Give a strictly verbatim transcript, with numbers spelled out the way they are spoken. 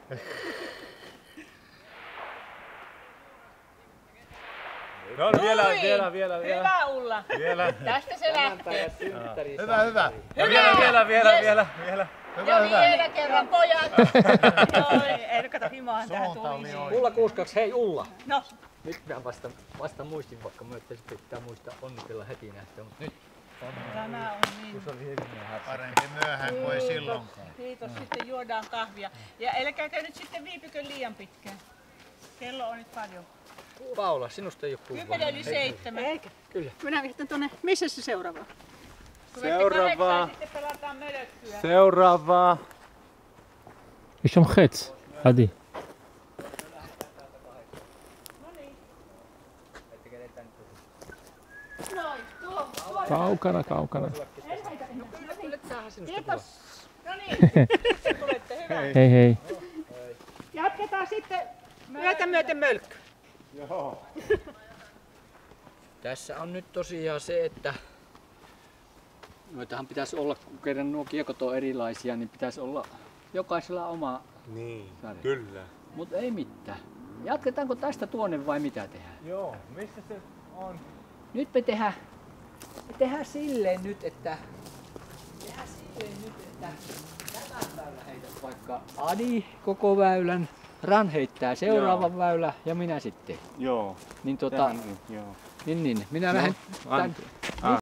No vielä, vielä, vielä, vielä. Hyvä Ulla. Vielä. Tästä se lähtee. Hyvä, hyvä. Ja vielä, vielä, vielä, Yes. vielä, vielä. Ja vielä kerran pojat. Noi, ei kato himaan tähän tuli. Ulla kuusikymmentäkaksi, hei Ulla. No. Nyt mä vasta, vasta muistin, vaikka mä että pitää muistaa onnitella heti näistä, mutta nyt Tämä on niin. Parempi myöhään kuin ei silloinkaan. Kiitos, sitten juodaan kahvia. Ja älkääkä nyt sitten viipykö liian pitkään. Kello on nyt paljon. Paula, sinusta ei oo kuulua. Kymmenen yli seitsemän. Eikä. Kyllä. Minä vihtän tonne. Missä se seuraava? Seuraavaa. Sitten pelataan mölökkyä. Seuraavaa. יש שם חץ, עדי. Noin, tuo. Kaukana, kaukana. Kiitos. No niin, tulette hyvä. Hei hei. Jatketaan sitten myötä myöten mölkky. Tässä on nyt tosiaan se, että noitahan pitäisi olla, kun kerran nuo kiekot on erilaisia, niin pitäisi olla jokaisella oma Niin, sarja. kyllä. Mutta ei mitään. Jatketaanko tästä tuonne vai mitä tehdään? Joo, missä se on? Nyt me tehdään, me tehdään silleen nyt, että tehdään silleen nyt, että tämän väylän heität vaikka Adi koko väylän, Ran heittää seuraavan joo. väylän ja minä sitten. Joo. Niin tota, Tehän niin, joo. niin niin, minä lähden tän, Antti.